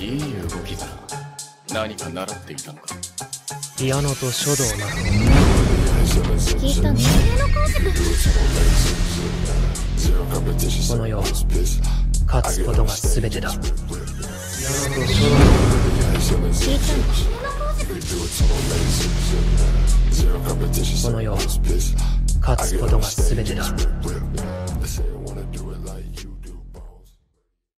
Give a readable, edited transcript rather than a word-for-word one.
いい動きだ。何か習っていたのか。 ピアノと書道など聞いたね。 この世勝つことが全てだ。ピアノと書聞いたね。 道この世勝つことが全てだ。